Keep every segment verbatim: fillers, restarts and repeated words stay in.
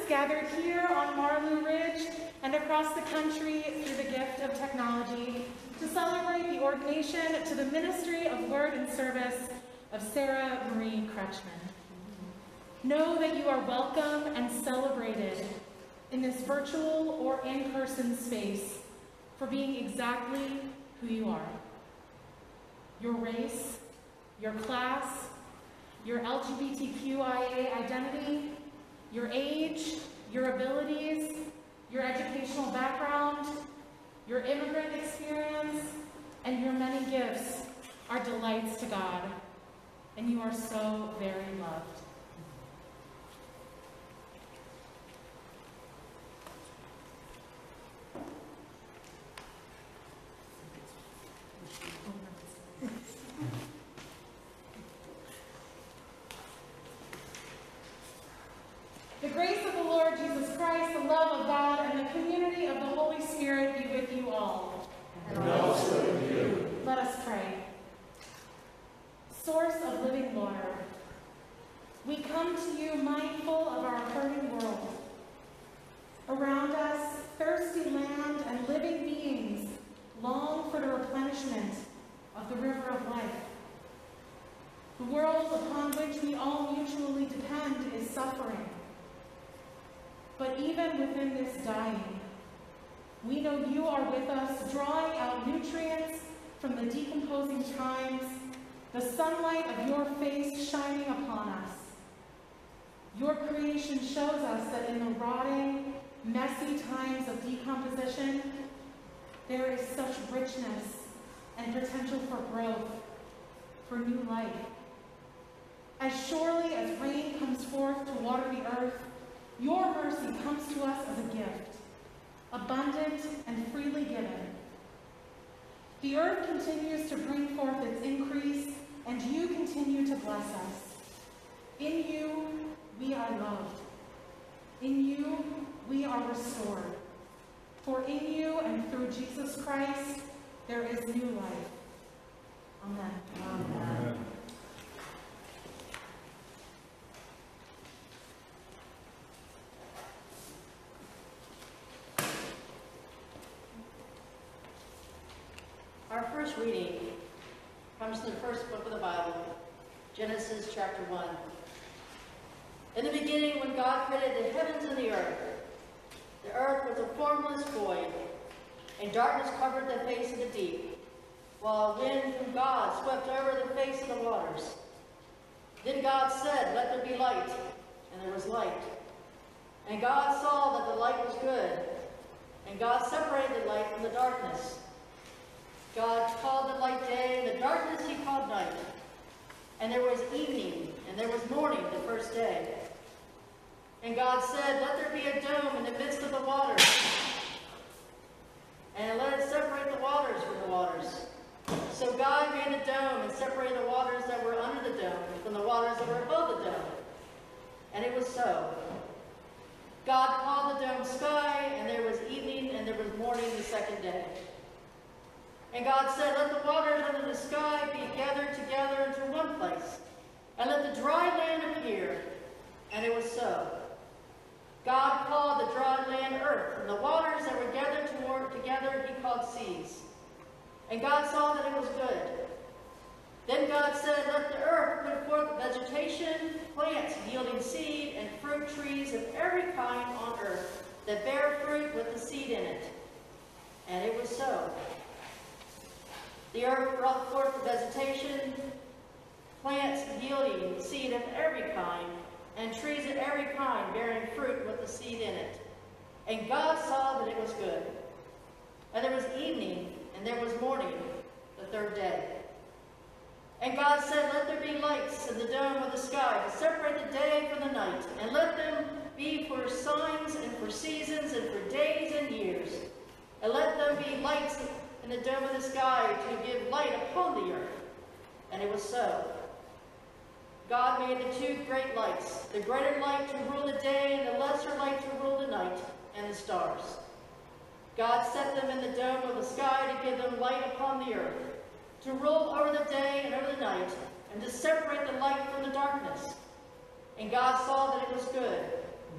gathered here on Marlou Ridge and across the country through the gift of technology to celebrate the ordination to the ministry of word and service of Sarah Marie Kretschmann. Know that you are welcome and celebrated in this virtual or in-person space for being exactly who you are. Your race, your class, your L G B T Q I A identity, your age, your abilities, your educational background, your immigrant experience, and your many gifts are delights to God, and you are so very loved. The grace of the Lord Jesus Christ, the love of God, and the community of the Holy Spirit be with you all. And also with you. Let us pray. Source of living water, we come to you mindful of our hurting world. Around us, thirsty land and living beings long for the replenishment of the river of life. The world upon which we all mutually depend is suffering. But even within this dying, we know you are with us, drawing out nutrients from the decomposing times, the sunlight of your face shining upon us. Your creation shows us that in the rotting, messy times of decomposition, there is such richness and potential for growth, for new life. As surely as rain comes forth to water the earth, your mercy comes to us as a gift, abundant and freely given. The earth continues to bring forth its increase, and you continue to bless us. In you, we are loved. In you, we are restored. For in you and through Jesus Christ, there is new life. Amen. Amen. Amen. Our first reading comes from the first book of the Bible, Genesis chapter one. In the beginning, when God created the heavens and the earth, the earth was a formless void, and darkness covered the face of the deep, while a wind from God swept over the face of the waters. Then God said, "Let there be light," and there was light. And God saw that the light was good, and God separated the light from the darkness. God called the light day, and the darkness he called night. And there was evening, and there was morning the first day. And God said, "Let there be a dome in the midst of the waters, and let it separate the waters from the waters." So God made a dome and separated the waters that were under the dome from the waters that were above the dome. And it was so. God called the dome sky, and there was evening, and there was morning the second day. And God said, "Let the waters under the sky be gathered together into one place, and let the dry land appear." And it was so. God called the dry land earth, and the waters that were gathered toward together he called seas. And God saw that it was good. Then God said, "Let the earth put forth vegetation, plants yielding seed, and fruit trees of every kind on earth that bear fruit with the seed in it." And it was so. The earth brought forth the vegetation, plants yielding seed of every kind, and trees of every kind bearing fruit with the seed in it. And God saw that it was good. And there was evening, and there was morning, the third day. And God said, "Let there be lights in the dome of the sky to separate the day from the night, and let them be for signs and for seasons and for days and years. And let them be lights in the dome of the sky to give light upon the earth." And it was so. God made the two great lights, the greater light to rule the day and the lesser light to rule the night, and the stars. God set them in the dome of the sky to give them light upon the earth, to rule over the day and over the night, and to separate the light from the darkness. And God saw that it was good.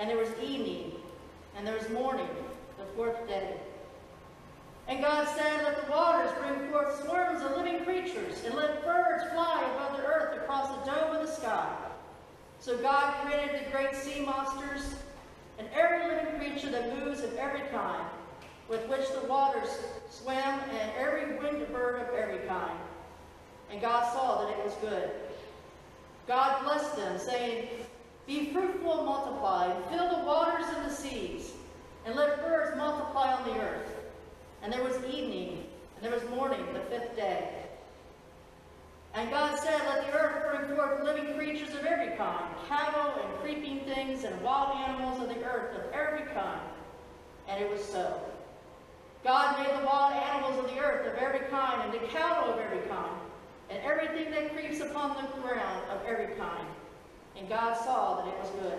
And there was evening, and there was morning, the fourth day. And God said, let the waters bring forth swarms of living creatures, and let birds fly above the earth across the dome of the sky. So God created the great sea monsters, and every living creature that moves of every kind, with which the waters swam, and every winged bird of every kind. And God saw that it was good. God blessed them, saying, be fruitful and multiply, and fill the waters and the seas, and let birds multiply on the earth. And there was evening, and there was morning, the fifth day. And God said, let the earth bring forth living creatures of every kind, cattle and creeping things, and wild animals of the earth of every kind. And it was so. God made the wild animals of the earth of every kind, and the cattle of every kind, and everything that creeps upon the ground of every kind. And God saw that it was good.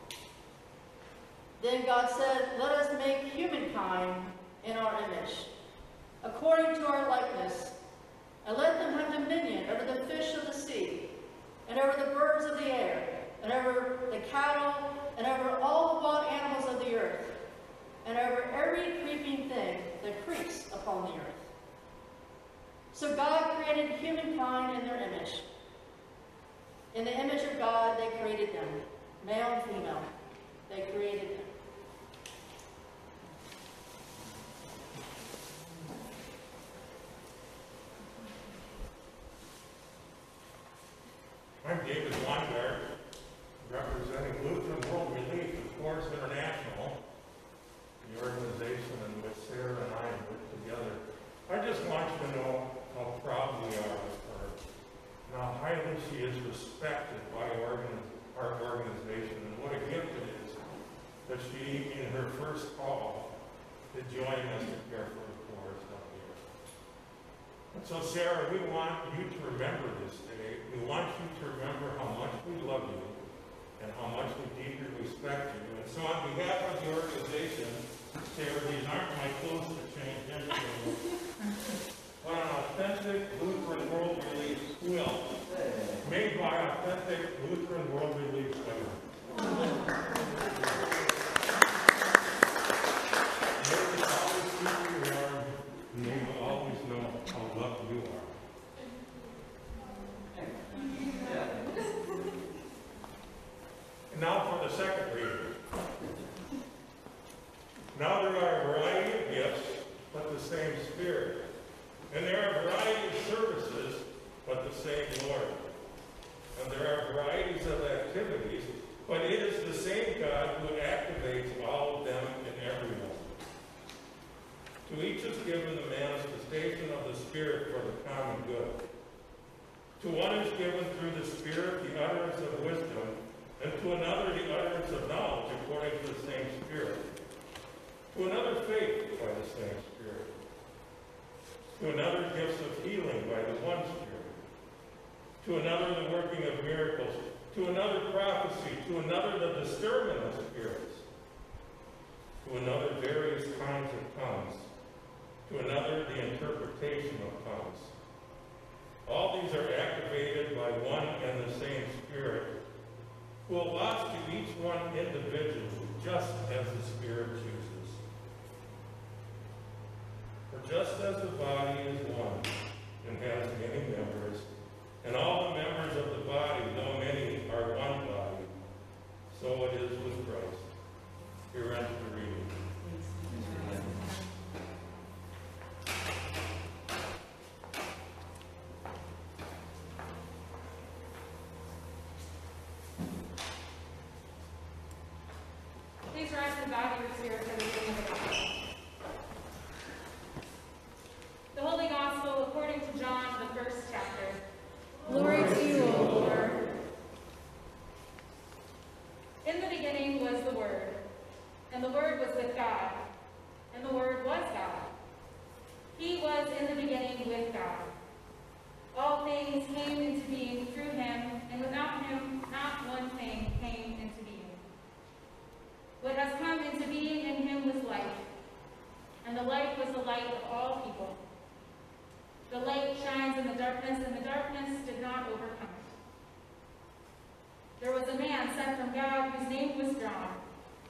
Then God said, let us make humankind in our image, according to our likeness, and let them have dominion over the fish of the sea, and over the birds of the air, and over the cattle, and over all the wild animals of the earth, and over every creeping thing that creeps upon the earth. So God created humankind in their image. In the image of God, they created them, male and female. They created them. I'm David Weingart, representing Lutheran World Relief, of course, International, the organization in which Sarah and I work together. I just want you to know how proud we are of her, and how highly she is respected by organ our organization, and what a gift it is that she, in her first call, is joining us to care for the poor out here. And so, Sarah, we want you to remember this day. We want you to remember how much we love you and how much we deeply respect you. And so on behalf of the organization, Sarah, these aren't my clothes to change anything, but an authentic Lutheran World Relief quilt made by authentic Lutheran World Relief women. May we always keep you warm, and may we always know how loved you are. And now for the second reading. Now there are a variety of gifts, but the same Spirit. And there are a variety of services, but the same Lord. And there are varieties of activities, but it is the same God who activates all of them in everyone. To each is given the manifestation of the Spirit for the common good. To one is given through the Spirit the utterance of wisdom, and to another the utterance of knowledge according to the same Spirit. To another faith by the same Spirit. To another gifts of healing by the one Spirit. To another the working of miracles. To another prophecy. To another the discernment of spirits. To another various kinds of tongues. To another the interpretation of tongues. All these are activated by one and the same Spirit, who allots to each one individually just as the Spirit chooses. For just as the body is one and has many members, and all the members of the body, though many, are one body, so it is with Christ. Here ends the reading. Please rise and bow to your spirit for the reading of the gospel. The Holy Gospel according to John, the first chapter. Glory to you, O Lord. In the beginning was the Word, and the Word was with God, and the Word was God. He was in the beginning with God. All things came into being through him, and without him not one thing came into being. What has come into being in him was life, and the light was the light of all people. The light shines in the darkness, and the darkness did not overcome it. There was a man sent from God whose name was John.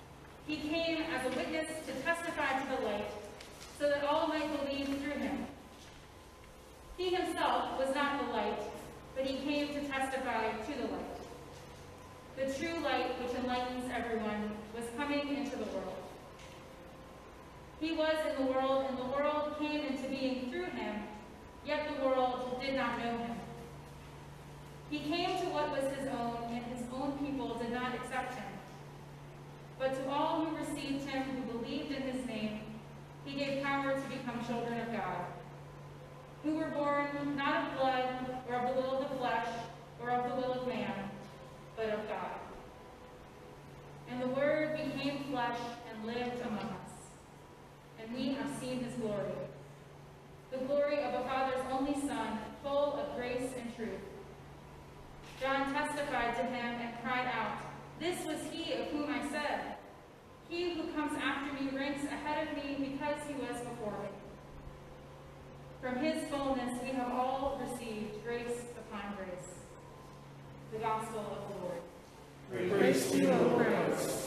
He came as a witness to testify to the light, so that all might believe through him. He himself was not the light, but he came to testify to the light. The true light which enlightens everyone was coming into the world. He was in the world, and the world came into being through him, yet the world did not know him. He came to what was his own, and his own people did not accept him. But to all who received him, who believed in his name, he gave power to become children of God, who were born not of blood, or of the will of the flesh, or of the will of man, but of God. And the Word became flesh and lived among us, and we have seen his glory, the glory of a Father's only Son, full of grace and truth. John testified to him and cried out, "This was he of whom I said, 'He who comes after me ranks ahead of me because he was before me.'" From his fullness we have all received grace upon grace. The Gospel of the Lord. Praise, Praise to you, O Christ.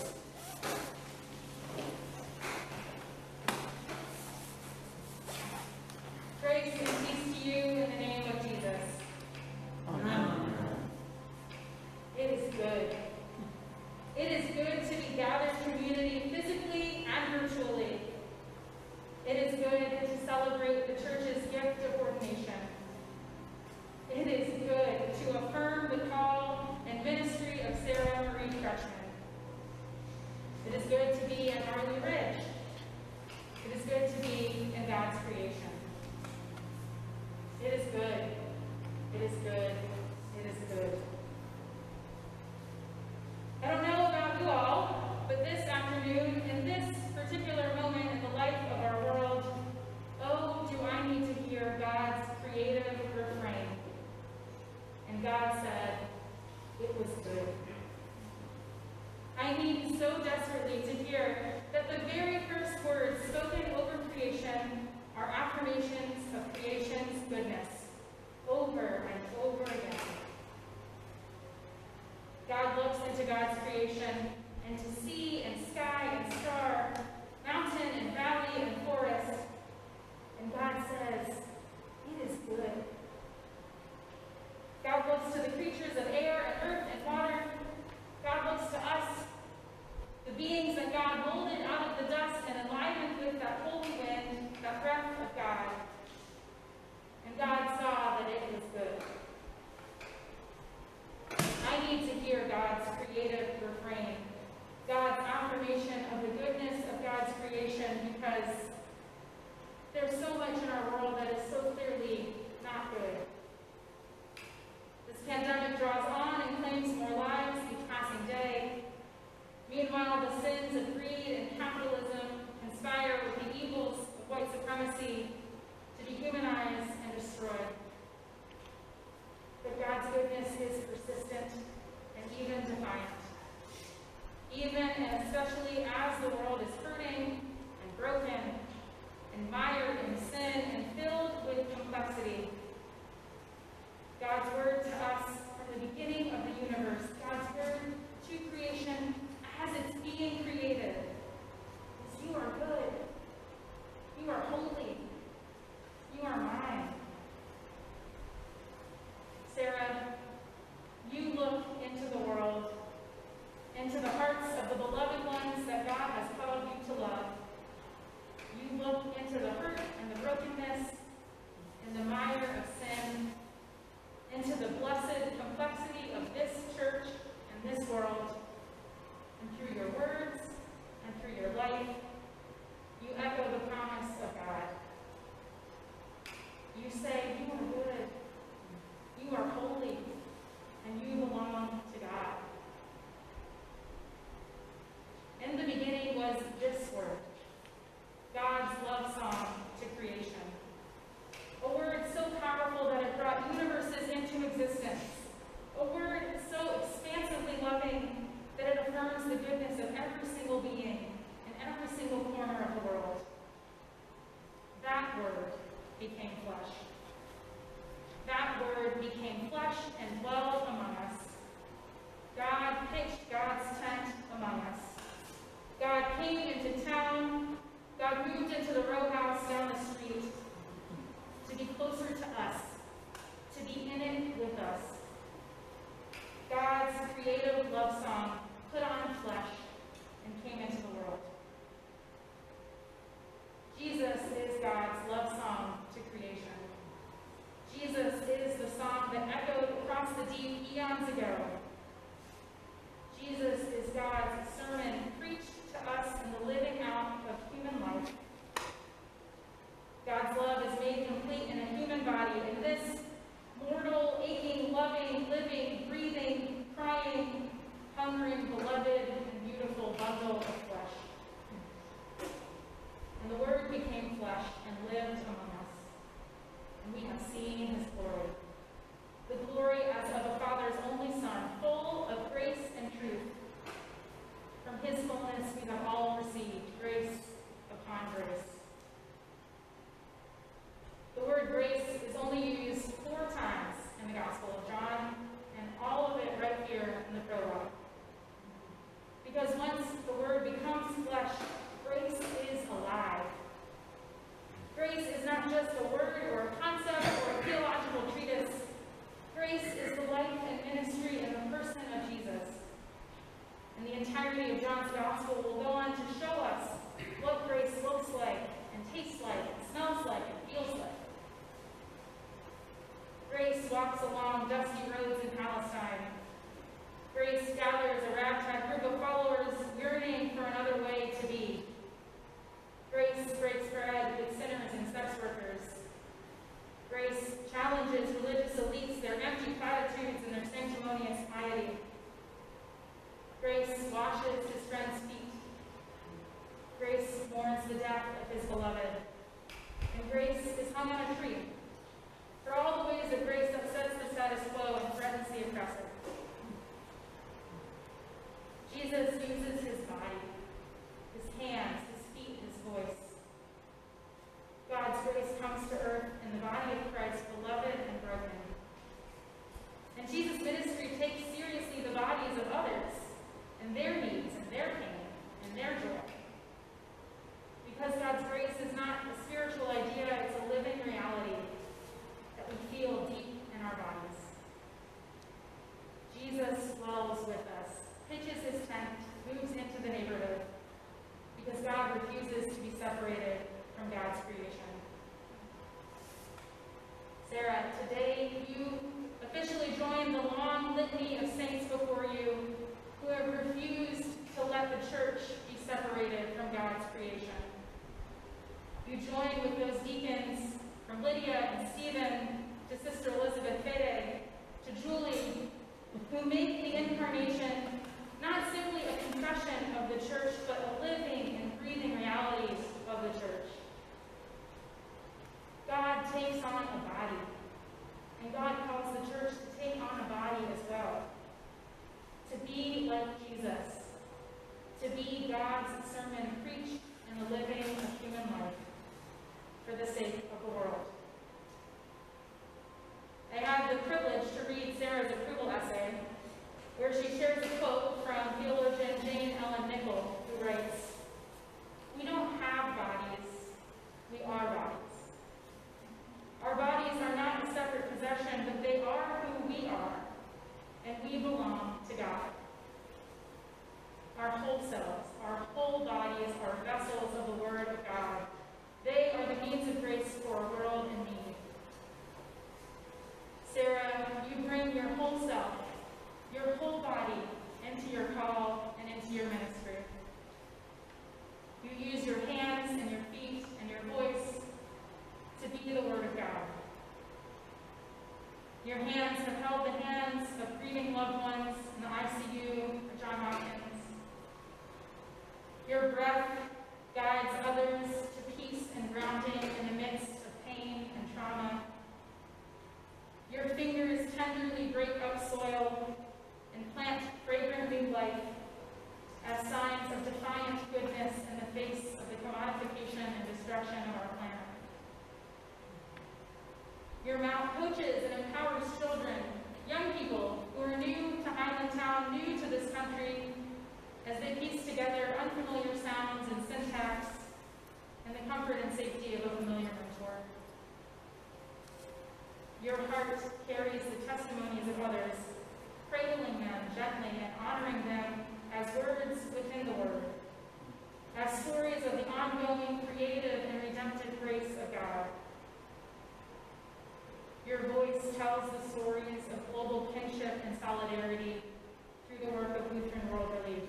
Grace and peace to you in the name of Jesus. Amen. It is good. It is good to be gathered community physically and virtually. It is good to celebrate the church's gift of ordination. It is good to affirm the call and ministry of Sarah Marie Kretschmann. It is good to be at Marley Ridge. It is good to be in God's creation. It is good. It is good. It is good. I don't know about you all, but this afternoon, in this particular moment in the life of our world, oh, do I need to hear God's creative refrain. And God said, "It was good." I need so desperately to hear that the very first words spoken over creation are affirmations of creation's goodness, over and over again. God looks into God's creation, and to sea and sky and star, mountain and valley and forest, and God says, "It is good." God looks to the creatures of air and earth and water. God looks to us, the beings that God molded out of the dust and enlivened with that holy wind, that breath of God. And God saw that it was good. I need to hear God's creative refrain, God's affirmation of the goodness of God's creation, because there's so much in our world that is so clearly not good. This pandemic draws on and claims more lives each passing day. Meanwhile, the sins of greed and capitalism conspire with the evils of white supremacy to dehumanize and destroy. But God's goodness is persistent and even defiant. Even and especially as the world is hurting and broken and mired in sin and filled with complexity, God's word to us from the beginning of the universe, God's word to creation as it's being created, is "You are good. You are holy. You are mine." Sarah, you look into the world, into the hearts of the beloved ones God moved into the row house down the street to be closer to us, to be in it with us. God's creative love song put on flesh and came into the world. Jesus is God's love song to creation. Jesus is the song that echoed across the deep eons ago. Jesus is God's sermon preached to us in the living out of human life. God's love is made complete in a human body, in this mortal, aching, loving, living, breathing, crying, hungering, beloved, and beautiful bundle of flesh. And the Word became flesh and lived among us, and we have seen his glory. The glory as of a Father's only Son, full of grace and truth. From his fullness we have all received grace upon grace. The word grace is only used four times in the Gospel of John, and all of it right here in the prologue. Because once the Word becomes flesh, grace is alive. Grace is not just a word or a concept or a theological treatise. Grace is the life and ministry in the person of Jesus. And the entirety of John's Gospel will go on to show us what grace looks like and tastes like and smells like and feels like. Grace walks along dusty roads in Palestine. Grace gathers a ragtag group of followers yearning for another way to be. Grace breaks bread with sinners and sex workers. Grace challenges religious elites, their empty platitudes and their sanctimonious piety. Grace washes his friends' feet. Grace mourns the death of his beloved. And grace is hung on a tree for all the ways that grace upsets the status quo and threatens the oppressor. Jesus uses his body, his hands, his feet, his voice. God's grace comes to earth in the body of Christ, beloved and broken. And Jesus' ministry takes seriously the bodies of others and their needs and their pain and their joy. Because God's grace is not a spiritual idea, it's a living reality that we feel deep in our bodies. Jesus dwells with us, pitches his tent, moves into the neighborhood, because God refuses to be separated from God's creation. Sarah, today you officially join the long litany of saints before you who have refused to let the church be separated from God's creation. You join with those deacons from Lydia and Stephen to Sister Elizabeth Fede to Julie, who make the incarnation not simply a confession of the church, but a living and breathing reality of the church. God takes on a body, and God calls the church to take on a body as well. To be like Jesus, to be God's sermon preached in the living of human life for the sake of the world. I had the privilege to read Sarah's approval essay, where she shares a quote from theologian Jane Ellen Nichol, who writes, "We don't have bodies, we are bodies. Our bodies are not a separate possession, but they are who we are, and we belong to God. Our whole selves, our whole bodies are vessels of the Word of God. They are the means of grace for a world in need." Sarah, you bring your whole self, your whole body into your call and into your ministry. You use your hands and your feet and your voice to be the Word of God. Your hands have held the hands of grieving loved ones in the I C U at John Hopkins. Your breath guides others to peace and grounding in the midst of pain and trauma. Your fingers tenderly break up soil and plant fragrant new life as signs of defiant goodness in the face of the commodification and destruction of our planet. Your mouth coaches and empowers children, young people who are new to Highland Town, new to this country, as they piece together unfamiliar sounds and Your heart carries the testimonies of others, cradling them gently and honoring them as words within the word, as stories of the ongoing creative and redemptive grace of God. Your voice tells the stories of global kinship and solidarity through the work of Lutheran World Relief.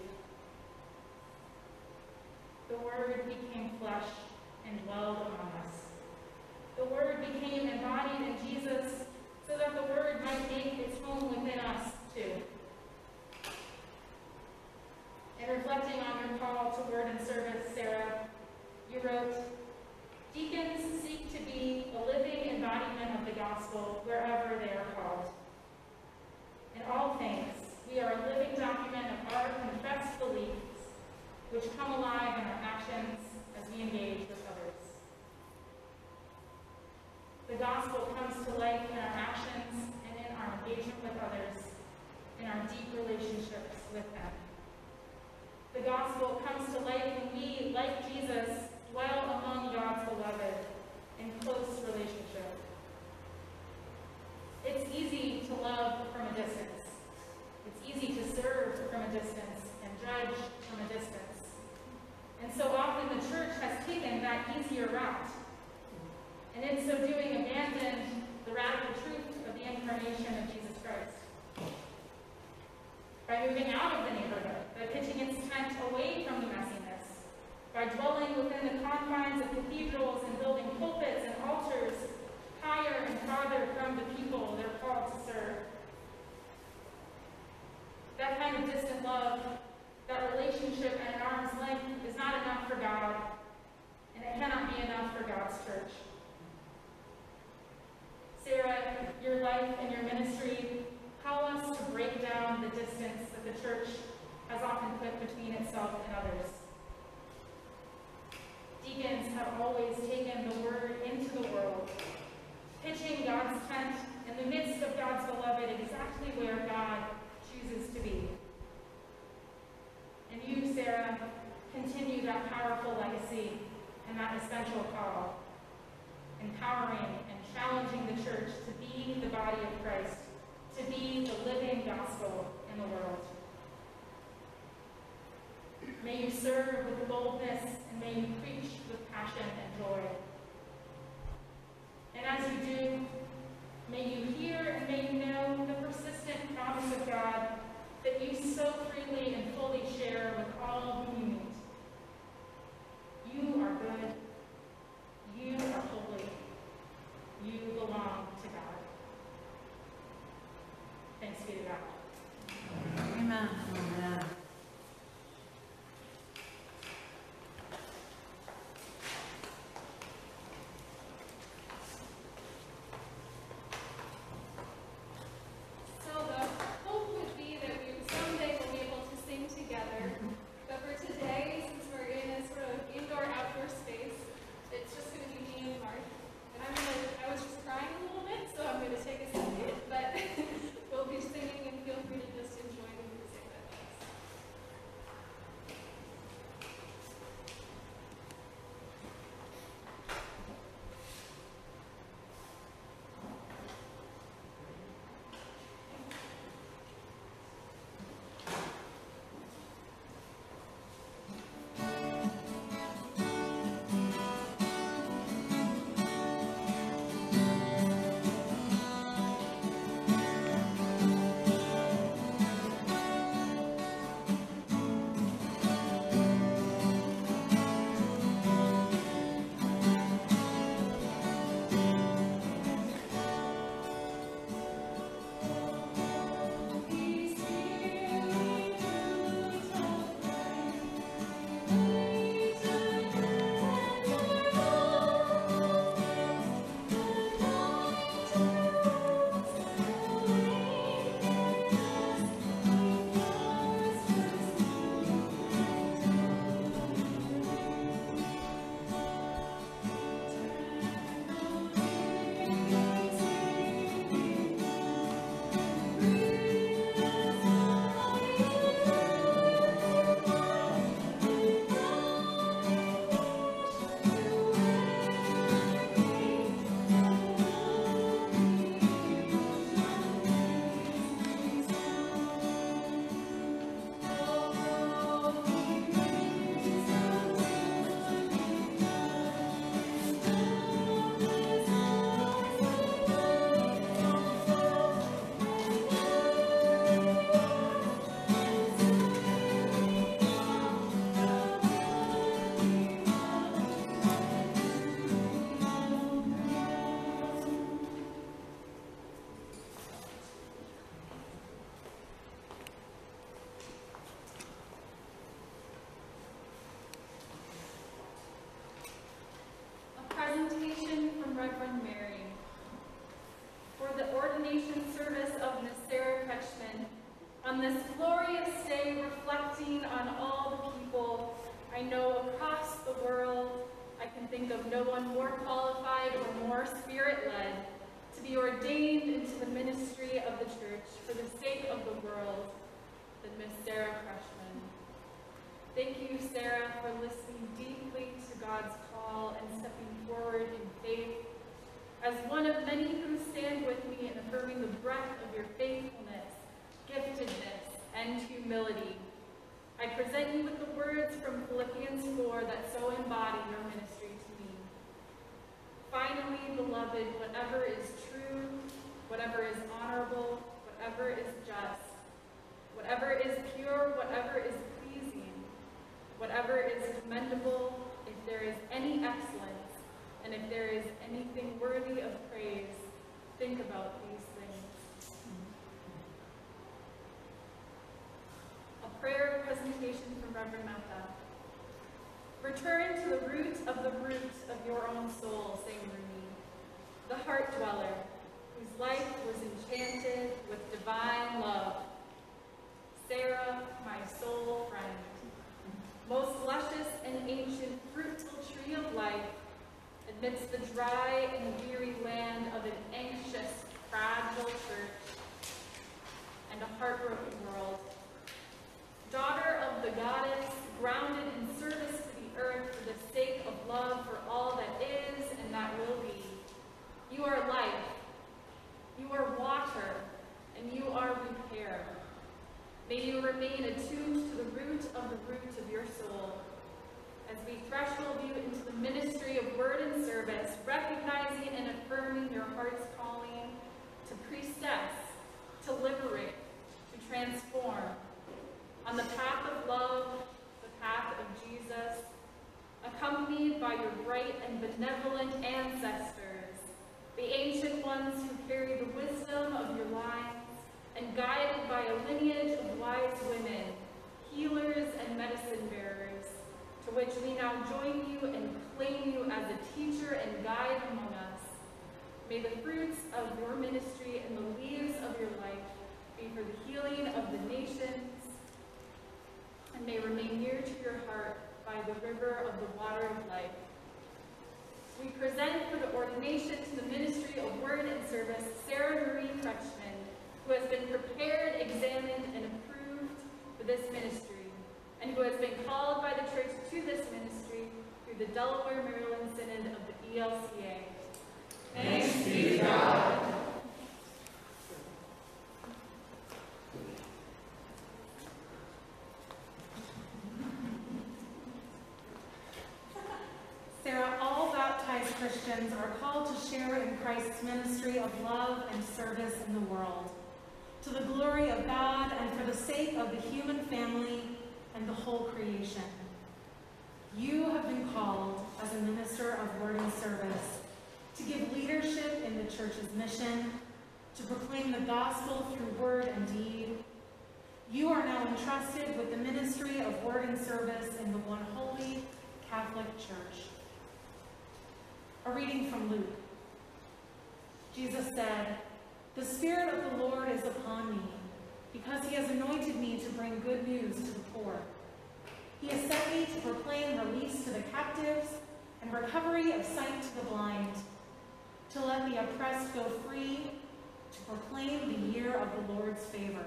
The Word became flesh and dwelled among us. The Word became embodied in Jesus so that the Word might make its home within us, too. In reflecting on your call to word and service, Sarah, you wrote, "Deacons seek to be a living embodiment of the gospel wherever they are called. In all things, we are a living document of our confessed beliefs, which come alive in our actions as we engage with others." The gospel comes to life in our actions and in our engagement with others, in our deep relationships with them. The gospel comes to life when we, like Jesus, dwell among God's beloved in close relationship. It's easy to love from a distance. It's easy to serve from a distance and judge from a distance. And so often the church has taken that easier route, and in so doing abandoned the radical truth of the incarnation of Jesus Christ. By moving out of the neighborhood, by pitching its tent away from the messiness, by dwelling within the confines of cathedrals and building pulpits and altars higher and farther from the people they're called to serve. That kind of distant love, that relationship at an arm's length is not enough for God, and it cannot be enough for God's church. Sarah, your life and your ministry call us to break down the distance that the church has often put between itself and others. Deacons have always taken the word into the world, pitching God's tent in the midst of God's beloved exactly where God chooses to be. And you, Sarah, continue that powerful legacy and that essential call, empowering and challenging the church to be the body of Christ, to be the living gospel in the world. May you serve with boldness, and may you preach with passion and joy. And as you do, may you hear and may you know the persistent promise of God that you so freely and fully share with all whom you meet. You are good. You are holy. You belong to God. Thanks be to God. Amen. Amen. So the hope would be that we someday will be able to sing than Miss Sarah Kretschmann. Thank you, Sarah, for listening deeply to God's call and stepping forward in faith. As one of many who stand with me in affirming the breadth of your faithfulness, giftedness, and humility, I present you with the words from Philippians four that so embody your ministry to me. Finally, beloved, whatever is true, whatever is honorable, whatever is just, whatever is pure, whatever is pleasing, whatever is commendable, if there is any excellence, and if there is anything worthy of praise, think about these things. A prayer presentation from Reverend Mata. Return to the root of the root of your own soul, sang Rumi, the heart dweller, whose life was enchanted with divine love. Sarah, my soul friend, most luscious and ancient fruitful tree of life, amidst the dry and weary land of an anxious, fragile church and a heartbroken world. Daughter of the goddess, grounded in service to the earth for the sake of love for all that is and that will be. You are life, you are water, and you are repair. May you remain attuned to the root of the root of your soul. As we threshold you into the ministry of word and service, recognizing and affirming your heart's calling to priestess, to liberate, to transform, on the path of love, the path of Jesus, accompanied by your bright and benevolent ancestors, the ancient ones who carry the wisdom of your lines, and guided by a lineage of wise women, healers and medicine bearers, to which we now join you and claim you as a teacher and guide among us. May the fruits of your ministry and the leaves of your life be for the healing of the nations, and may remain near to your heart by the river of the water of life. We present for the ordination to the ministry of word and service Sarah Marie Kretschmann, who has been prepared, examined, and approved for this ministry, and who has been called by the church to this ministry through the Delaware-Maryland Synod of the E L C A. Thanks be to God. Sarah, all baptized Christians are called to share in Christ's ministry of love and service in the world, to the glory of God and for the sake of the human family and the whole creation. You have been called as a minister of word and service to give leadership in the church's mission, to proclaim the gospel through word and deed. You are now entrusted with the ministry of word and service in the one holy Catholic Church. A reading from Luke. Jesus said, "The Spirit of the Lord is upon me, because he has anointed me to bring good news to the poor. He has sent me to proclaim release to the captives and recovery of sight to the blind, to let the oppressed go free, to proclaim the year of the Lord's favor."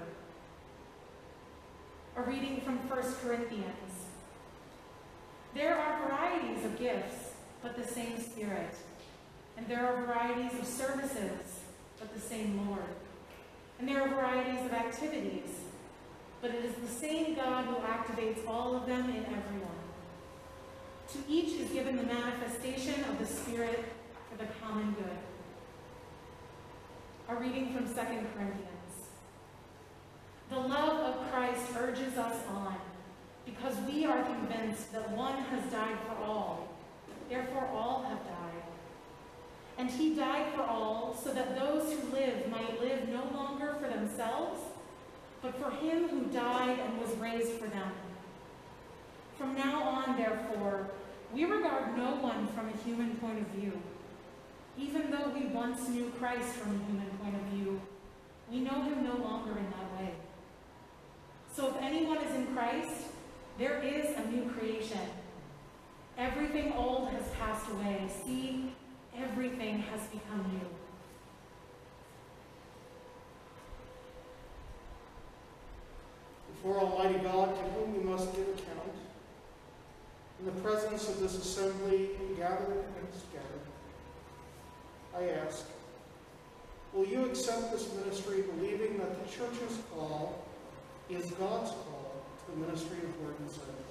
A reading from First Corinthians. There are varieties of gifts, but the same Spirit. And there are varieties of services, but the same Lord. And there are varieties of activities, but it is the same God who activates all of them in everyone. To each is given the manifestation of the Spirit for the common good. A reading from Second Corinthians. The love of Christ urges us on, because we are convinced that one has died for all, therefore all have died. And he died for all, so that those who live might live no longer for themselves, but for him who died and was raised for them. From now on, therefore, we regard no one from a human point of view. Even though we once knew Christ from a human point of view, we know him no longer in that way. So if anyone is in Christ, there is a new creation. Everything old has passed away. See, everything has become new. before Almighty God, to whom we must give account, in the presence of this assembly gathered and scattered, I ask, will you accept this ministry, believing that the church's call is God's call to the ministry of word and service?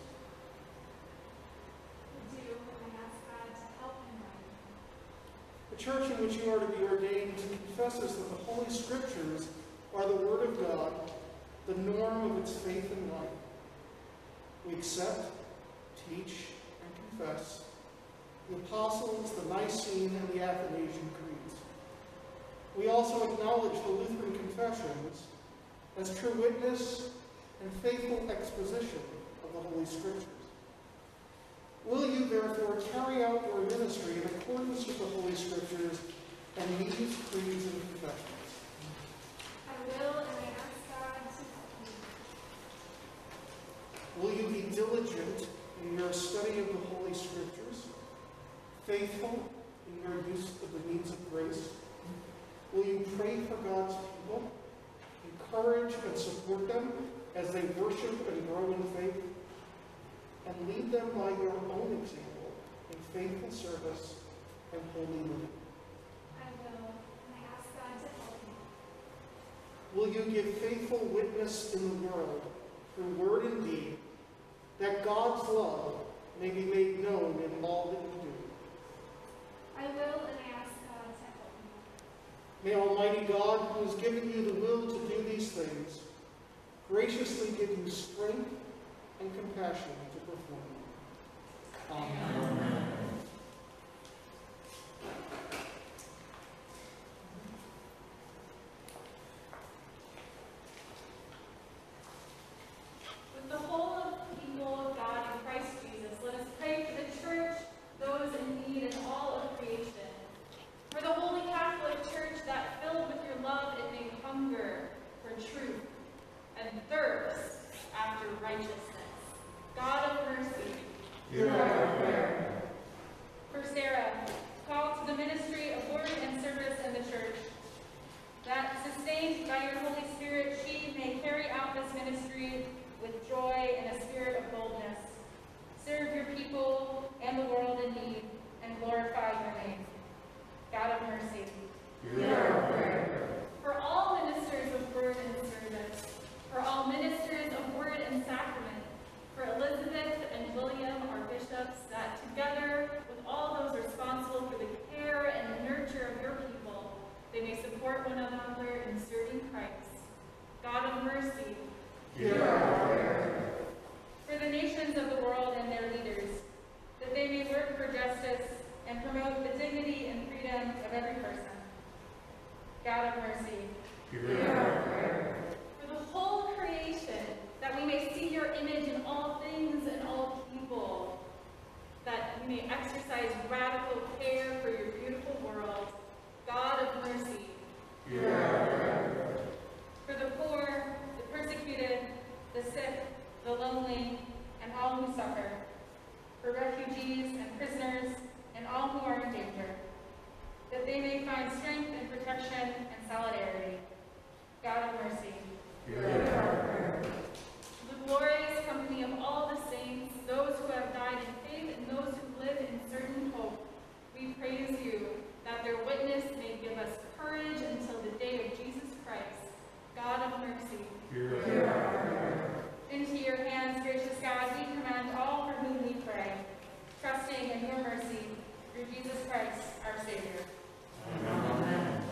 We do, and I ask God to help him right. The church in which you are to be ordained confesses that the Holy Scriptures are the Word of God, the norm of its faith and life. We accept, teach, and confess the Apostles, the Nicene, and the Athanasian Creeds. We also acknowledge the Lutheran confessions as true witness and faithful exposition of the Holy Scriptures. Will you therefore carry out your ministry in accordance with the Holy Scriptures and these creeds and confessions? I will, and I ask God to help me. Will you be diligent in your study of the Holy Scriptures, faithful in your use of the means of grace? Will you pray for God's people, encourage and support them as they worship and grow in faith, and lead them by your own example in faithful service and holy living? I will, and I ask God to help me. Will you give faithful witness in the world, through word and deed, that God's love may be made known in all that you do? I will, and I ask God to help me. May Almighty God, who has given you the will to do these things, graciously give you strength and compassion to perform them. Amen. Amen. With the whole of the people of God in Christ Jesus, let us pray for the church, those in need, and all of creation. For the Holy Catholic Church, that filled with your love, it may hunger for truth and thirst after righteousness. God of mercy, hear our prayer. For Sarah, called to the ministry of word and service in the church, that sustained by your Holy Spirit, she may carry out this ministry with joy and a spirit of boldness. Serve your people and the world in need, and glorify your name. God of mercy, Hear our prayer. for all ministers of word and service, for all ministers of word and sacrament, for Elizabeth and William, our bishops, that together with all those responsible for the care and the nurture of your people, they may support one another in serving Christ. God of mercy, Hear our prayer. for the nations of the world and their leaders, that they may work for justice and promote the dignity and freedom of every person. God of mercy, Hear our prayer. for the whole creation, that we may see your image in all things and all people, that we may exercise radical care for your beautiful world. God of mercy, Hear our prayer. for the poor, the persecuted, the sick, the lonely, and all who suffer, for refugees and prisoners, and all who are in danger, that they may find strength and protection and solidarity. God of mercy, Hear our prayer. the glorious company of all the saints, those who have died in faith and those who live in certain hope, we praise you, that their witness may give us courage until the day of Jesus Christ. God of mercy, Hear our prayer. into your hands, gracious God, we commend all for whom we pray, trusting in your mercy through Jesus Christ, our Savior. Amen.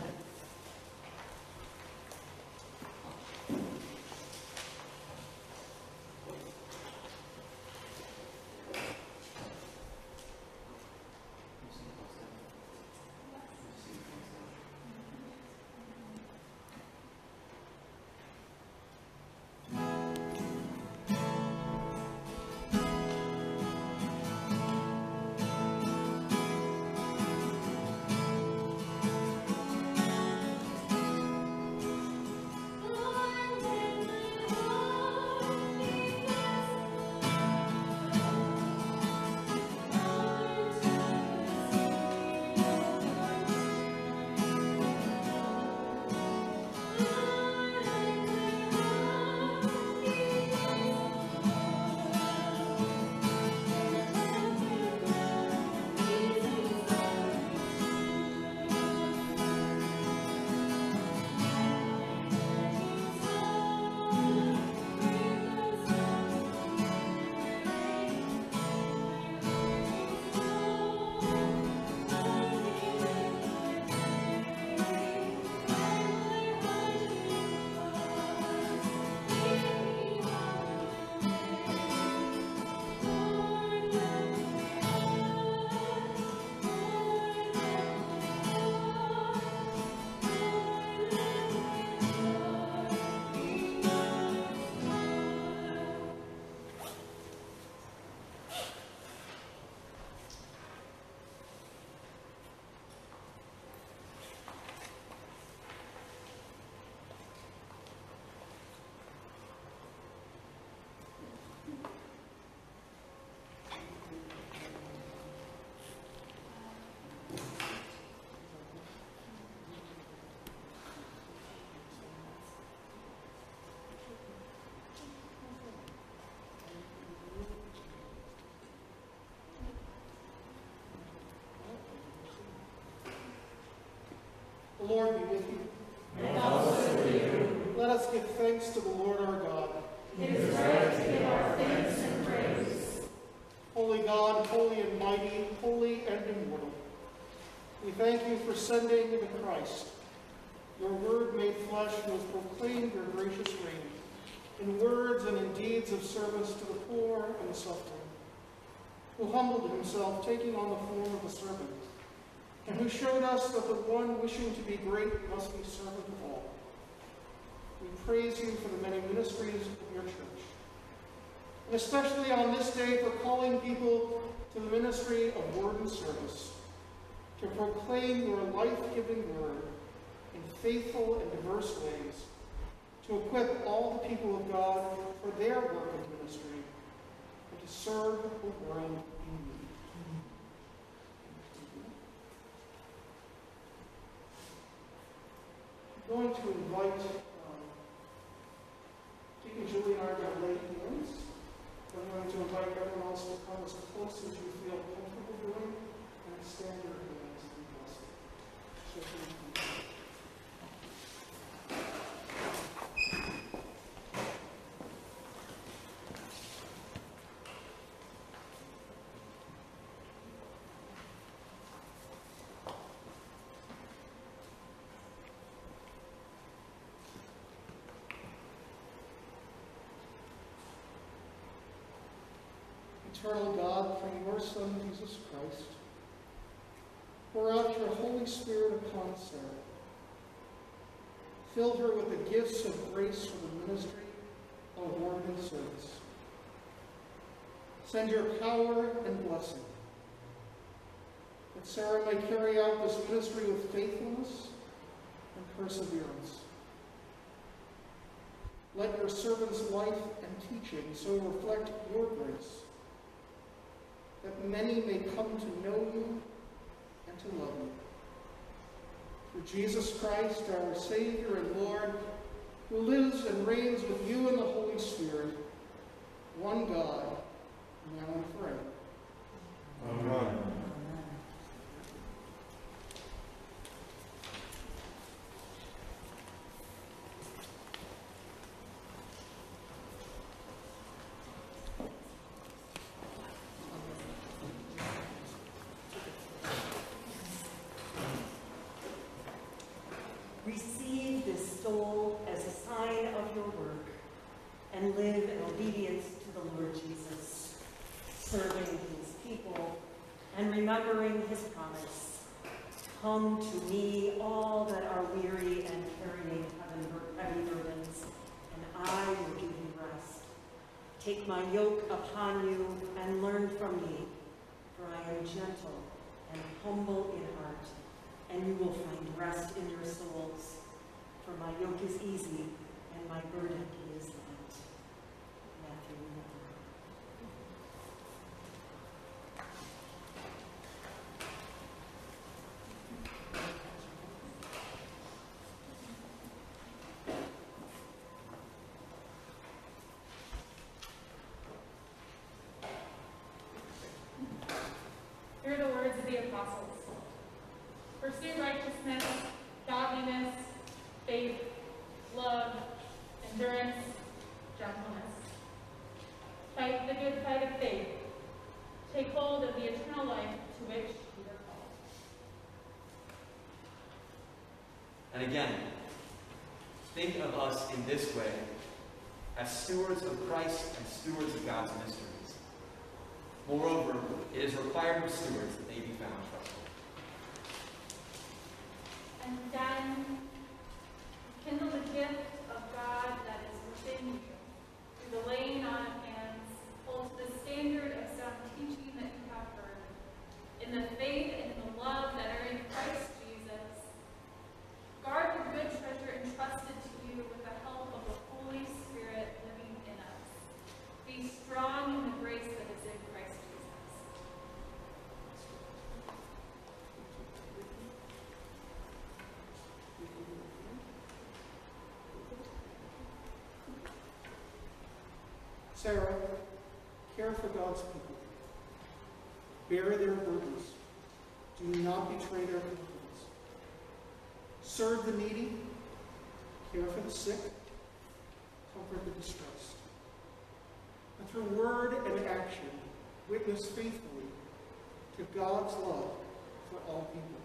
Lord be with you. And also with you. Let us give thanks to the Lord our God. It is right to give our thanks and praise. Holy God, holy and mighty, holy and immortal, we thank you for sending the Christ. Your word made flesh who has proclaimed your gracious reign in words and in deeds of service to the poor and the suffering, who humbled himself, taking on the form of a servant, and who showed us that the one wishing to be great must be servant of all. We praise you for the many ministries of your church, and especially on this day for calling people to the ministry of word and service, to proclaim your life-giving word in faithful and diverse ways, to equip all the people of God for their work of ministry, and to serve the world in need. I'm going to invite um, Deacon Julie and I are going to lay hands. I'm going to invite everyone else to come as close as you feel comfortable doing and extend your hands and bless it. So thank you. Eternal God, through your Son, Jesus Christ, pour out your Holy Spirit upon Sarah. Fill her with the gifts of grace for the ministry of word and service. Send your power and blessing, that Sarah may carry out this ministry with faithfulness and perseverance. Let your servant's life and teaching so reflect your grace, that many may come to know you and to love you. Through Jesus Christ, our Savior and Lord, who lives and reigns with you in the Holy Spirit, one God, now and forever. Amen. Receive this stole as a sign of your work, and live in obedience to the Lord Jesus, serving his people and remembering his promise. Come to me, all that are weary and carrying heavy burdens, and I will give you rest. Take my yoke upon you and learn from me, for I am gentle and humble in heart, and you will find rest in your souls. For my yoke is easy and my burden is light. Matthew one. Hear the words of the apostles. Pursue righteousness, godliness, faith, love, endurance, gentleness. Fight the good fight of faith. Take hold of the eternal life to which you were called. And again, think of us in this way, as stewards of Christ and stewards of God's mysteries. Moreover, it is required of stewards that they be found trustworthy. And then kindle the gift of God that is within you through the laying on of hands. Hold to the standard of sound teaching that you have heard, in the faith and in the love that are in Christ Jesus. Guard the good treasure entrusted to you with the help of the Holy Spirit living in us. Be strong in the grace that is in Christ Jesus. Sarah, care for God's people. Bear their burdens. Do not betray their confidence. serve the needy, care for the sick, comfort the distressed, and through word and action, witness faithfully to God's love for all people.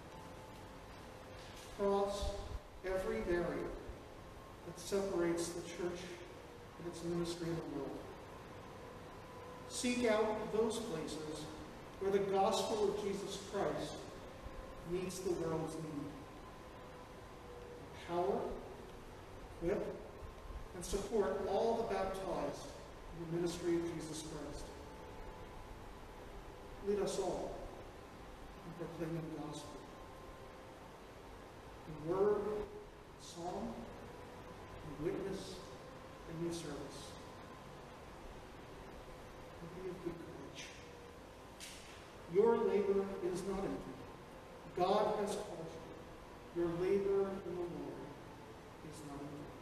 Cross every barrier that separates the church and its ministry in the world. Seek out those places where the gospel of Jesus Christ meets the world's need. Empower, equip, and support all the baptized in the ministry of Jesus Christ. Lead us all in proclaiming the gospel. In word, song, in witness, and in service. And be of good courage. Your labor is not empty. God has called you. Your labor in the Lord is not empty.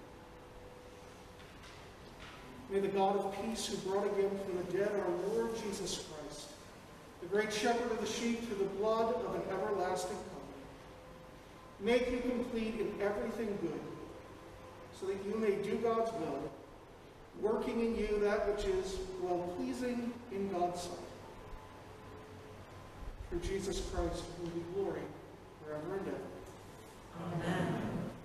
May the God of peace, who brought again from the dead our Lord Jesus Christ, the great shepherd of the sheep, through the blood of an everlasting covenant, make you complete in everything good, so that you may do God's will, working in you that which is well-pleasing in God's sight. Through Jesus Christ, to whom be glory forever and ever. Amen.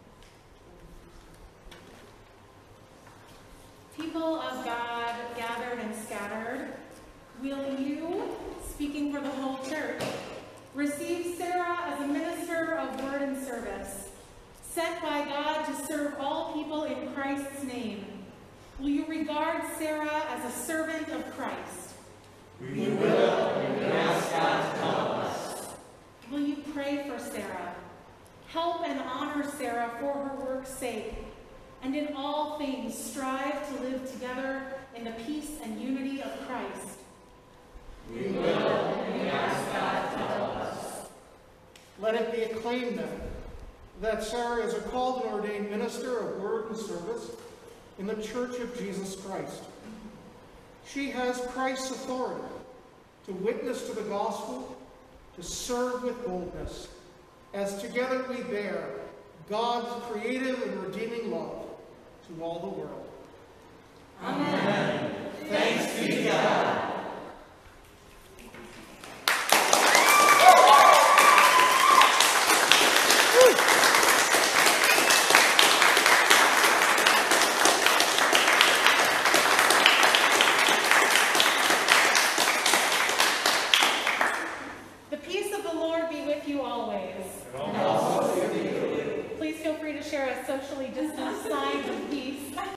People of God gathered and scattered, will you, speaking for the whole church, receive Sarah as a minister of word and service, sent by God to serve all people in Christ's name? Will you regard Sarah as a servant of Christ? We will, and we ask God to help us. Will you pray for Sarah? Help and honor Sarah for her work's sake, and in all things strive to live together in the peace and unity of Christ. We will, and we ask God to help us. Let it be acclaimed then that Sarah is a called and ordained minister of word and service in the Church of Jesus Christ. She has Christ's authority to witness to the gospel, to serve with boldness, as together we bear God's creative and redeeming love to all the world. Amen. Thanks be to God. The peace of the Lord be with you always. And also Please feel free to share a socially distanced sign of peace.